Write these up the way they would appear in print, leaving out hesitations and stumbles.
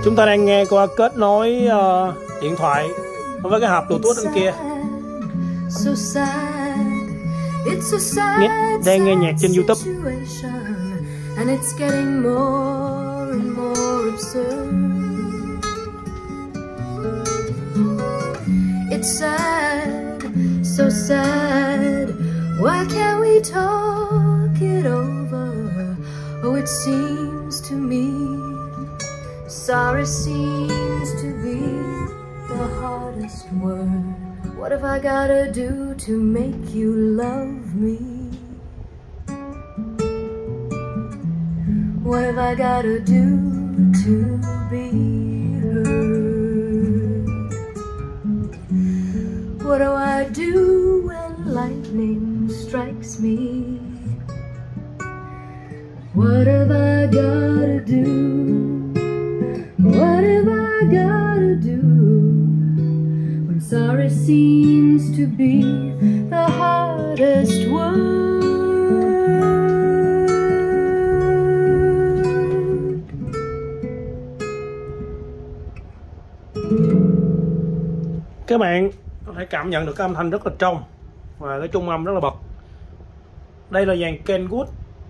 Chúng ta đang nghe qua kết nối điện thoại với cái hộp Bluetooth bên kia. Đang nghe nhạc trên YouTube. It's sad, so sad. Why can't we talk it over? Oh, it seems to me sorry seems to be the hardest word. What have I gotta do to make you love me? What have I gotta do to be heard? What do I do when lightning strikes me? What have I gotta do? What have I gotta do when sorry seems to be the hardest word? Các bạn có thể cảm nhận được cái âm thanh rất là trong và cái trung âm rất là bật. Đây là dàn Kenwood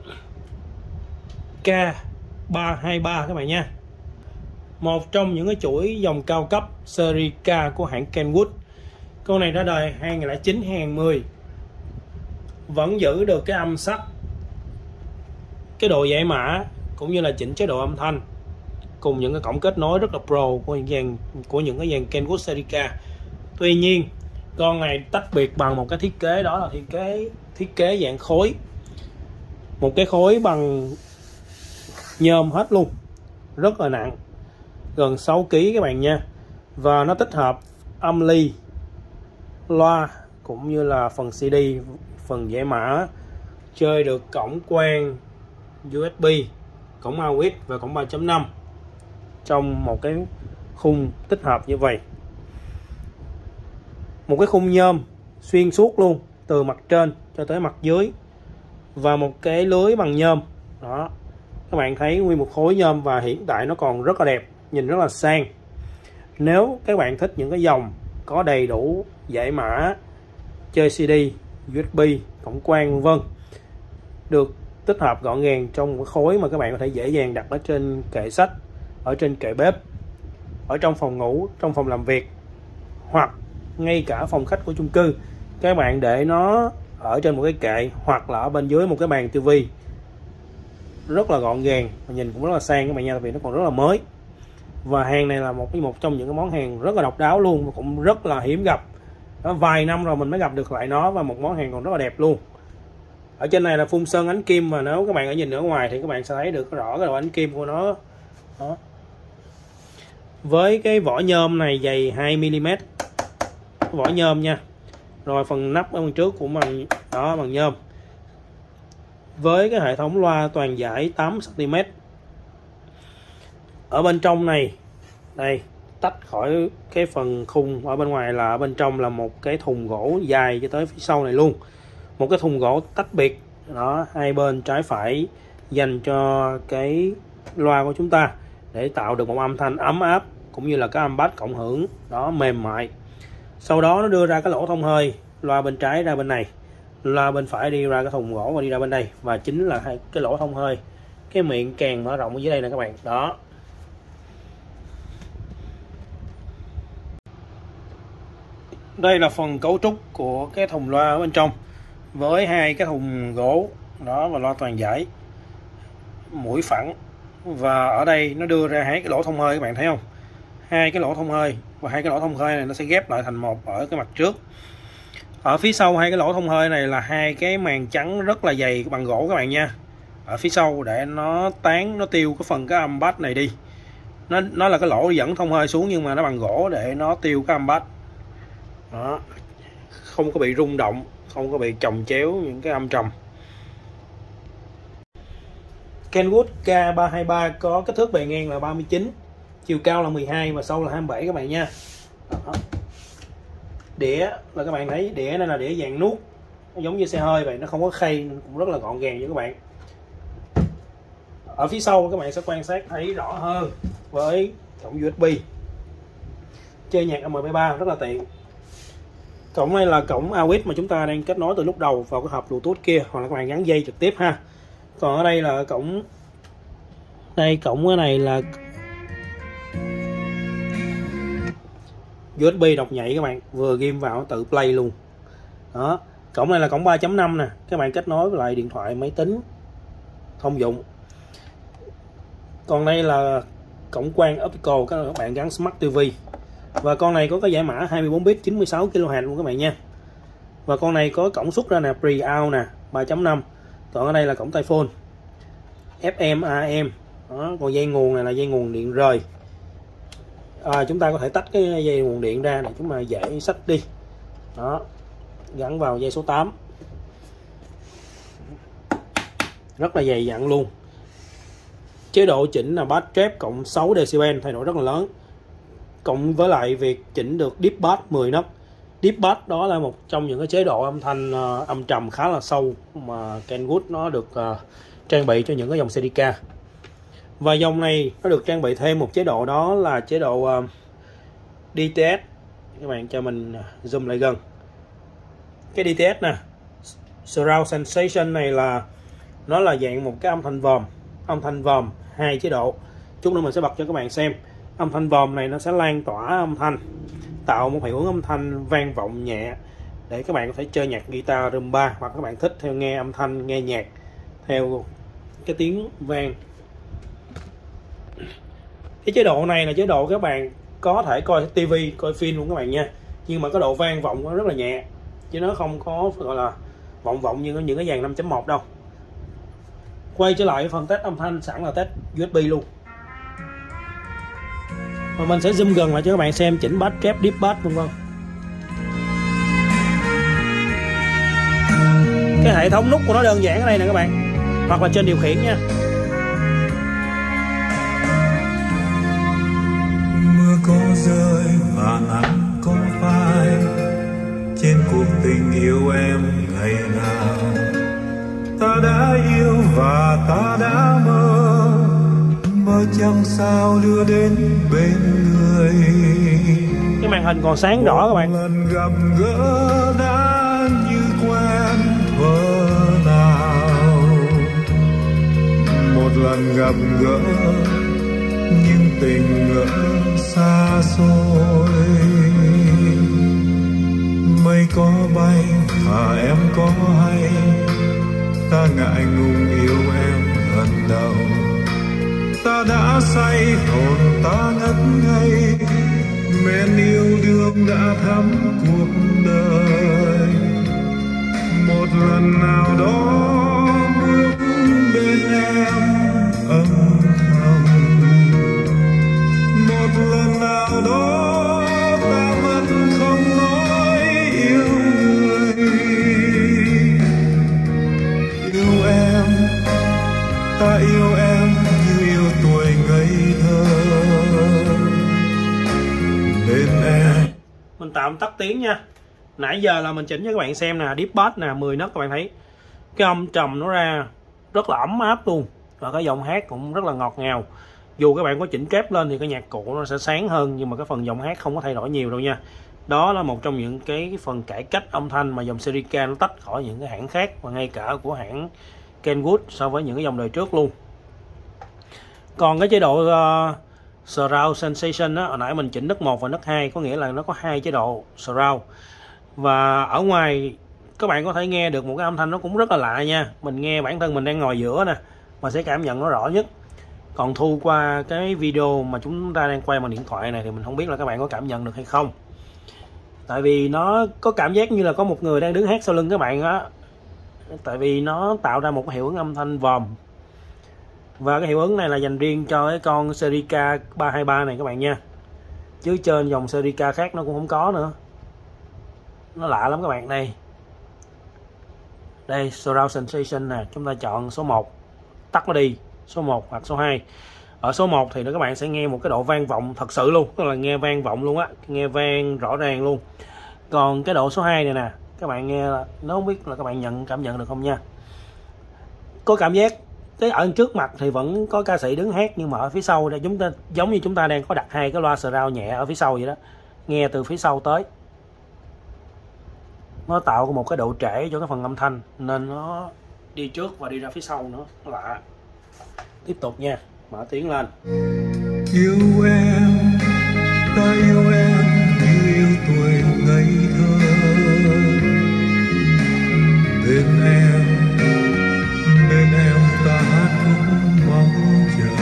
K323 các bạn nha. Một trong những cái chuỗi dòng cao cấp series K của hãng Kenwood. Con này ra đời 2009-2010, vẫn giữ được cái âm sắc, cái độ giải mã cũng như là chỉnh chế độ âm thanh, cùng những cái cổng kết nối rất là pro của những cái dàn Kenwood series K. Tuy nhiên con này tách biệt bằng một cái thiết kế, đó là thiết kế dạng khối, một cái khối bằng nhôm hết luôn, rất là nặng, gần 6 kg các bạn nha. Và nó tích hợp âm ly, loa cũng như là phần CD, phần giải mã, chơi được cổng quang USB, cổng AUX và cổng 3.5 trong một cái khung tích hợp như vậy. Một cái khung nhôm xuyên suốt luôn, từ mặt trên cho tới mặt dưới, và một cái lưới bằng nhôm đó. Các bạn thấy nguyên một khối nhôm và hiện tại nó còn rất là đẹp, nhìn rất là sang. Nếu các bạn thích những cái dòng có đầy đủ giải mã, chơi CD, USB, cổng quang vân, được tích hợp gọn gàng trong một khối mà các bạn có thể dễ dàng đặt ở trên kệ sách, ở trên kệ bếp, ở trong phòng ngủ, trong phòng làm việc, hoặc ngay cả phòng khách của chung cư. Các bạn để nó ở trên một cái kệ hoặc là ở bên dưới một cái bàn tivi, rất là gọn gàng và nhìn cũng rất là sang các bạn nha, vì nó còn rất là mới. Và hàng này là một trong những cái món hàng rất là độc đáo luôn, và cũng rất là hiếm gặp. Đó, vài năm rồi mình mới gặp được lại nó, và một món hàng còn rất là đẹp luôn. Ở trên này là phun sơn ánh kim, và nếu các bạn ở nhìn ở ngoài thì các bạn sẽ thấy được rõ cái độ ánh kim của nó. Đó. Với cái vỏ nhôm này dày 2mm, vỏ nhôm nha. Rồi phần nắp ở bên trước cũng bằng nhôm. Với cái hệ thống loa toàn dải 8cm. Ở bên trong này, đây, tách khỏi cái phần khung, ở bên ngoài là ở bên trong là một cái thùng gỗ dài cho tới phía sau này luôn. Một cái thùng gỗ tách biệt đó, hai bên trái phải dành cho cái loa của chúng ta, để tạo được một âm thanh ấm áp cũng như là cái âm bass cộng hưởng đó, mềm mại. Sau đó nó đưa ra cái lỗ thông hơi, loa bên trái ra bên này, loa bên phải đi ra cái thùng gỗ và đi ra bên đây, và chính là hai cái lỗ thông hơi, cái miệng càng mở rộng ở dưới đây nè các bạn. Đó. Đây là phần cấu trúc của cái thùng loa ở bên trong, với hai cái thùng gỗ đó và loa toàn dải, mũi phẳng. Và ở đây nó đưa ra hai cái lỗ thông hơi, các bạn thấy không? Hai cái lỗ thông hơi, và hai cái lỗ thông hơi này nó sẽ ghép lại thành một ở cái mặt trước. Ở phía sau hai cái lỗ thông hơi này là hai cái màng trắng rất là dày bằng gỗ các bạn nha, ở phía sau, để nó tiêu cái phần cái âm bass này đi. Nó là cái lỗ dẫn thông hơi xuống, nhưng mà nó bằng gỗ để nó tiêu cái âm bass đó, không có bị rung động, không có bị chồng chéo những cái âm trầm. Kenwood K323 có kích thước bề ngang là 39, chiều cao là 12 và sâu là 27 các bạn nha. Đó. Đĩa là các bạn thấy, đĩa này là đĩa dạng nuốt, nó giống như xe hơi vậy, nó không có khay nên cũng rất là gọn gàng cho các bạn. Ở phía sau các bạn sẽ quan sát thấy rõ hơn với cổng USB chơi nhạc MP3 rất là tiện. Cổng này là cổng AUX mà chúng ta đang kết nối từ lúc đầu vào cái hộp Bluetooth kia, hoặc là các bạn gắn dây trực tiếp ha. Còn ở đây là cổng cái này là USB đọc nhảy các bạn, vừa ghim vào tự play luôn. Đó, cổng này là cổng 3.5 nè, các bạn kết nối với lại điện thoại, máy tính thông dụng. Còn đây là cổng quang optical, các bạn gắn Smart TV. Và con này có cái giải mã 24 bit 96 kHz luôn các bạn nha. Và con này có cổng xuất ra nè, pre-out nè, 3.5. Còn ở đây là cổng tai phone, FM, AM. Đó, còn dây nguồn này là dây nguồn điện rời. Chúng ta có thể tách cái dây nguồn điện ra để chúng ta dễ xách đi. Đó, gắn vào dây số 8. Rất là dày dặn luôn. Chế độ chỉnh là bass trap cộng 6 dB, thay đổi rất là lớn. Cộng với lại việc chỉnh được deep bass 10 nấc. Deep bass đó là một trong những cái chế độ âm thanh âm trầm khá là sâu mà Kenwood nó được trang bị cho những cái dòng CDK. Và dòng này nó được trang bị thêm một chế độ, đó là chế độ DTS. Các bạn cho mình zoom lại gần. Cái DTS nè, Surround Sensation này là nó là dạng một cái âm thanh vòm 2 chế độ. Chút nữa mình sẽ bật cho các bạn xem. Âm thanh vòm này nó sẽ lan tỏa âm thanh, tạo một hiệu ứng âm thanh vang vọng nhẹ để các bạn có thể chơi nhạc guitar rumba, hoặc các bạn thích theo nghe âm thanh, nghe nhạc theo cái tiếng vang. Cái chế độ này là chế độ các bạn có thể coi TV, coi phim luôn các bạn nha. Nhưng mà cái độ vang vọng nó rất là nhẹ, chứ nó không có gọi là vọng như những cái dàn 5.1 đâu. Quay trở lại phần test âm thanh, sẵn là test USB luôn. Và mình sẽ zoom gần lại cho các bạn xem chỉnh bass trap, deep bass vân vân. Cái hệ thống nút của nó đơn giản ở đây nè các bạn, hoặc là trên điều khiển nha. Mưa có rơi và nắng có phai trên cuộc tình yêu em ngày nào. Ta đã yêu và ta đã mơ, mơ chẳng sao đưa đến bên người. Cái màn hình còn sáng rõ các bạn. Một lần gặp gỡ đã như quen thuở nào, một lần gặp gỡ nhưng tình ngỡ xa xôi. Mây có bay và em có hay, ta ngại ngùng yêu em lần đầu. Ta đã say hồn, ta ngất ngây, men yêu đương đã thắm cuộc đời. Một lần nào đó bước bên em âm thầm, một lần nào đó ta vẫn không nói yêu người. Yêu em, ta yêu em như yêu tuổi ngây thơ. Bên em. Mình tạm tắt tiếng nha. Nãy giờ là mình chỉnh cho các bạn xem nè, deep bass nè, 10 nấc, các bạn thấy cái âm trầm nó ra rất là ấm áp luôn, và cái giọng hát cũng rất là ngọt ngào. Dù các bạn có chỉnh trap lên thì cái nhạc cụ nó sẽ sáng hơn, nhưng mà cái phần giọng hát không có thay đổi nhiều đâu nha. Đó là một trong những cái phần cải cách âm thanh mà dòng CDK nó tách khỏi những cái hãng khác, và ngay cả của hãng Kenwood so với những cái dòng đời trước luôn. Còn cái chế độ Surround Sensation á, hồi nãy mình chỉnh nấc 1 và nấc 2, có nghĩa là nó có 2 chế độ Surround. Và ở ngoài các bạn có thể nghe được một cái âm thanh nó cũng rất là lạ nha. Mình nghe bản thân mình đang ngồi giữa nè, mà sẽ cảm nhận nó rõ nhất. Còn thu qua cái video mà chúng ta đang quay bằng điện thoại này thì mình không biết là các bạn có cảm nhận được hay không. Tại vì nó có cảm giác như là có một người đang đứng hát sau lưng các bạn á. Tại vì nó tạo ra một cái hiệu ứng âm thanh vòm. Và cái hiệu ứng này là dành riêng cho cái con CDK 323 này các bạn nha. Chứ trên dòng CDK khác nó cũng không có nữa. Nó lạ lắm các bạn. Đây Surround Sensation nè, chúng ta chọn số 1, tắt nó đi, số 1 hoặc số 2. Ở số 1 thì các bạn sẽ nghe một cái độ vang vọng thật sự luôn, tức là nghe vang vọng luôn á, nghe vang rõ ràng luôn. Còn cái độ số 2 này nè, các bạn nghe, nó không biết là các bạn cảm nhận được không nha. Có cảm giác cái ở trước mặt thì vẫn có ca sĩ đứng hát, nhưng mà ở phía sau đây chúng ta giống như chúng ta đang có đặt hai cái loa surround nhẹ ở phía sau vậy đó, nghe từ phía sau tới, nó tạo một cái độ trễ cho cái phần âm thanh nên nó đi trước và đi ra phía sau nữa, nó lạ. Tiếp tục nha, mở tiếng lên. Yêu em, ta yêu em như yêu tuổi ngây thơ. Bên em ta hát khúc mong chờ.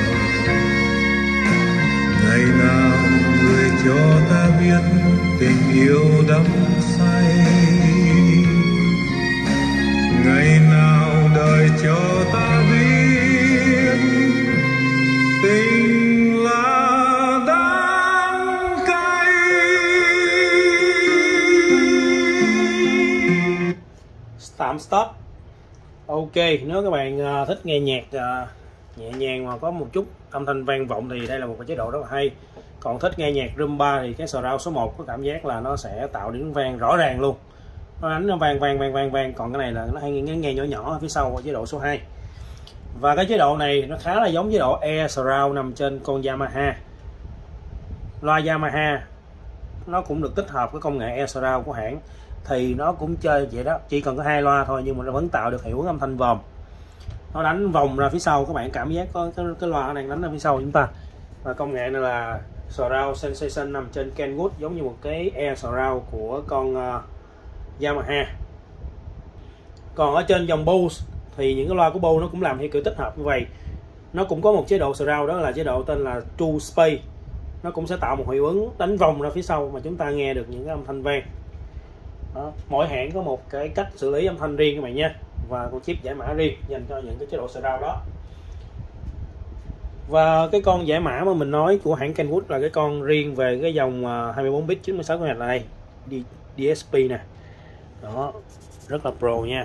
Ngày nào người cho ta biết tình yêu đắm say. Ngày nào đời cho ta biết tình là đắng cay. Stop. Ok, nếu các bạn thích nghe nhạc nhẹ nhàng mà có một chút âm thanh vang vọng thì đây là một cái chế độ rất là hay. Còn thích nghe nhạc rumba thì cái surround số 1 có cảm giác là nó sẽ tạo tiếng vang rõ ràng luôn, nó đánh nó vang. Còn cái này là nó hay nghe nhỏ nhỏ ở phía sau ở chế độ số 2. Và cái chế độ này nó khá là giống chế độ Air Surround nằm trên con Yamaha. Loa Yamaha nó cũng được tích hợp cái công nghệ Air Surround của hãng, thì nó cũng chơi vậy đó, chỉ cần có 2 loa thôi nhưng mà nó vẫn tạo được hiệu ứng âm thanh vòm, nó đánh vòng ra phía sau, các bạn cảm giác có cái loa đang đánh ra phía sau chúng ta. Và công nghệ này là Surround Sensation nằm trên Kenwood, giống như một cái Air Surround của con Yamaha. Còn ở trên dòng Bose thì những cái loa của Bose nó cũng làm theo kiểu tích hợp như vậy, nó cũng có một chế độ surround, đó là chế độ tên là True Space, nó cũng sẽ tạo một hiệu ứng đánh vòng ra phía sau mà chúng ta nghe được những cái âm thanh vang. Đó. Mỗi hãng có một cái cách xử lý âm thanh riêng các bạn nha, và con chip giải mã riêng dành cho những cái chế độ surround đó. Và cái con giải mã mà mình nói của hãng Kenwood là cái con riêng về cái dòng 24 bit 96 Hz là đây, DSP nè. Đó, rất là pro nha.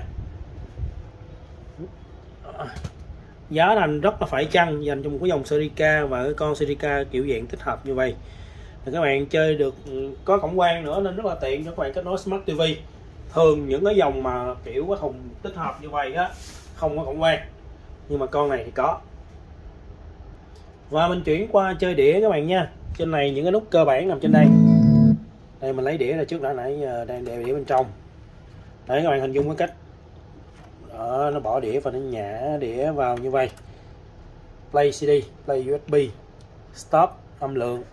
Giá thành rất là phải chăng dành cho một cái dòng series K và cái con series K kiểu dạng tích hợp như vậy. Thì các bạn chơi được, có cổng quang nữa nên rất là tiện cho các bạn kết nối Smart TV. Thường những cái dòng mà kiểu có thùng tích hợp như vậy á không có cổng quang, nhưng mà con này thì có. Và mình chuyển qua chơi đĩa các bạn nha. Trên này những cái nút cơ bản nằm trên đây. Đây mình lấy đĩa ra trước đã, nãy giờ đang đeo đĩa bên trong. Đấy, các bạn hình dung cái cách đó, nó bỏ đĩa và nó nhả đĩa vào như vậy. Play CD, play USB, stop âm lượng.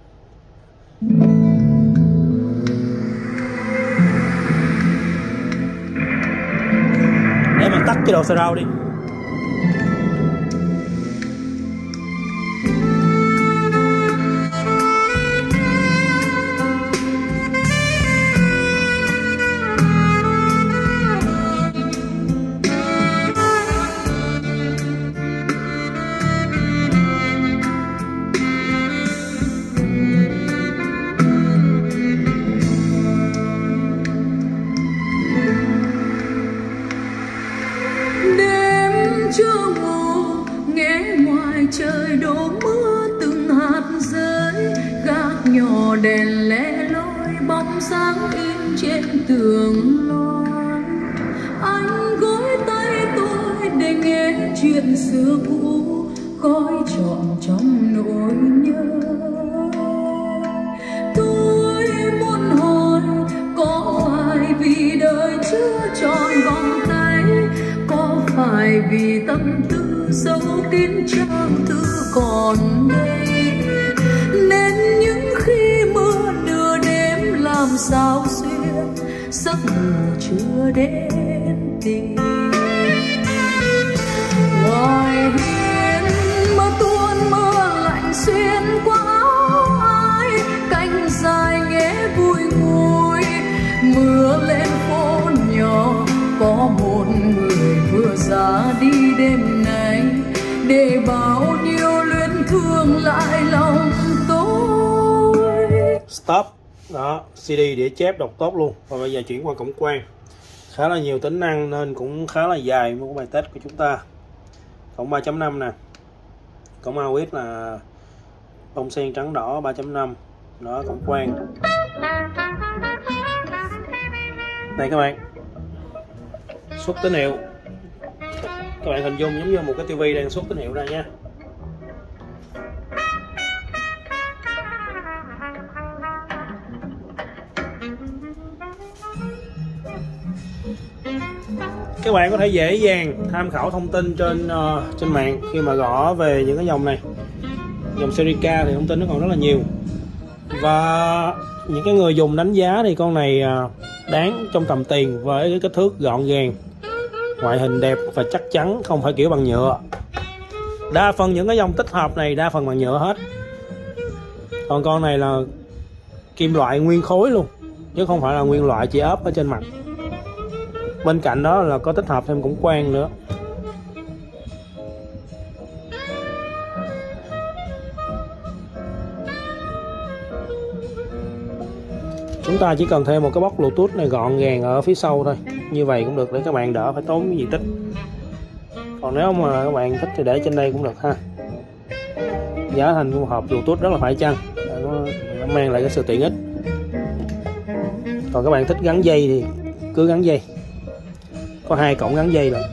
Để mình tắt chế độ surround đi. Trời đổ mưa từng hạt rơi, gác nhỏ đèn lẻ loi bóng sáng in trên tường loi. Anh gối tay tôi để nghe chuyện xưa cũ, gói trọn trong nỗi nhớ. Tôi muốn hỏi có phải vì đời chưa tròn vòng tay, có phải vì tâm tư dấu kín trang thư còn đây, nên những khi mưa nửa đêm làm sao xuyên giấc ngủ chưa đến tìm. Ngoài hiên mưa tuôn mưa lạnh xuyên qua áo ai, cánh dài nghe vui ngùi. Mưa lên phố nhỏ có một người vừa ra đi đêm nay, để bao nhiêu luyến thương lại lòng tôi. Stop. Đó, CD đĩa chép đọc tốt luôn. Và bây giờ chuyển qua cổng quang. Khá là nhiều tính năng nên cũng khá là dài một bài test của chúng ta. Cổng 3.5 nè. Cổng AUX là bông sen trắng đỏ 3.5. Đó, cổng quang. Đây các bạn, xuất tín hiệu. Các các bạn hình dung giống như một cái tivi đang xuất tín hiệu ra nha. Các bạn có thể dễ dàng tham khảo thông tin trên mạng khi mà gõ về những cái dòng này. Dòng series K thì thông tin nó còn rất là nhiều. Và những cái người dùng đánh giá thì con này đáng trong tầm tiền với cái kích thước gọn gàng, ngoại hình đẹp và chắc chắn, không phải kiểu bằng nhựa. Đa phần những cái dòng tích hợp này đa phần bằng nhựa hết. Còn con này là kim loại nguyên khối luôn, chứ không phải là nguyên loại chỉ ốp ở trên mặt. Bên cạnh đó là có tích hợp thêm cổng quang nữa. Chúng ta chỉ cần thêm một cái box Bluetooth này gọn gàng ở phía sau thôi. Như vậy cũng được để các bạn đỡ phải tốn diện tích. Còn nếu mà các bạn thích thì để trên đây cũng được ha. Giá thành của một hộp Bluetooth rất là phải chăng, nó mang lại cái sự tiện ích. Còn các bạn thích gắn dây thì cứ gắn dây. Có 2 cổng gắn dây rồi.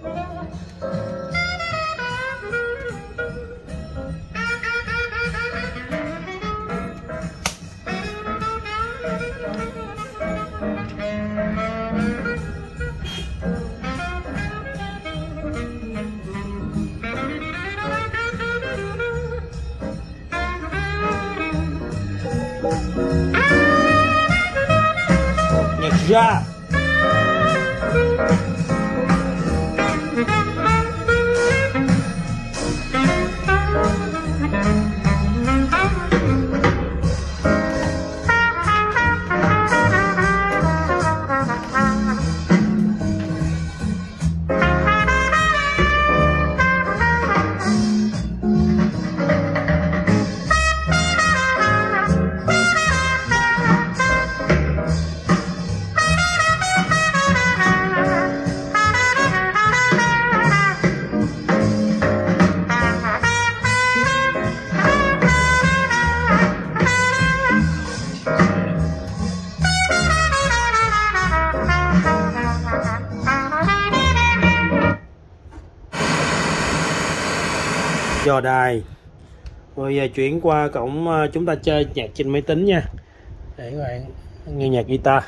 Nhạc ra. Dò đài. Rồi giờ chuyển qua cổng chúng ta chơi nhạc trên máy tính nha, để các bạn nghe nhạc guitar.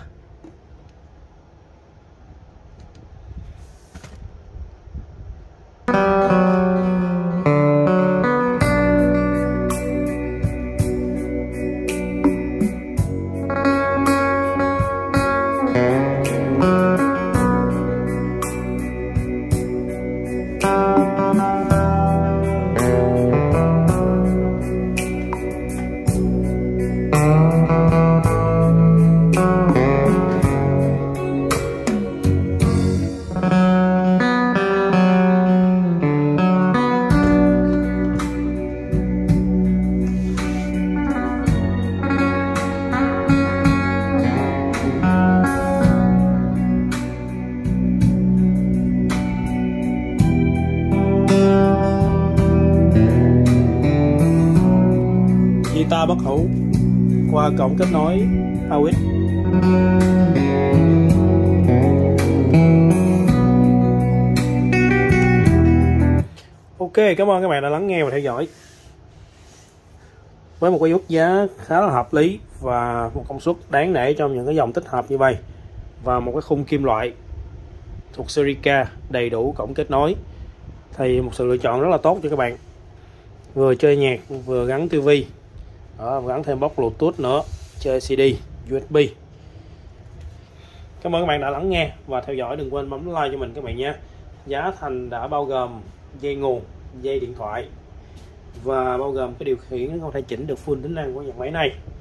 Guitar bất hủ qua cổng kết nối AUX. Ok, cảm ơn các bạn đã lắng nghe và theo dõi. Với một cái mức giá khá là hợp lý và một công suất đáng nể trong những cái dòng tích hợp như vậy, và một cái khung kim loại thuộc series K đầy đủ cổng kết nối, thì một sự lựa chọn rất là tốt cho các bạn. Vừa chơi nhạc vừa gắn TV, gắn thêm box Bluetooth nữa, chơi CD, USB. Cảm ơn các bạn đã lắng nghe và theo dõi. Đừng quên bấm like cho mình các bạn nhé. Giá thành đã bao gồm dây nguồn, dây điện thoại và bao gồm cái điều khiển có thể chỉnh được full tính năng của dòng máy này.